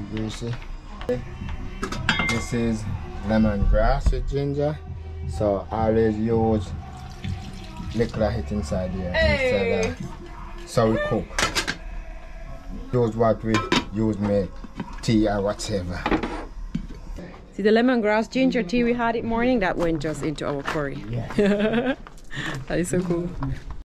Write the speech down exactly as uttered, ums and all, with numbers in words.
greasy. This is lemongrass with ginger. So always use little of it inside here. Hey. Instead of, so we cook. Use what we use make tea or whatever. See the lemongrass ginger tea we had it morning, that went just into our curry. Yeah. That is so cool.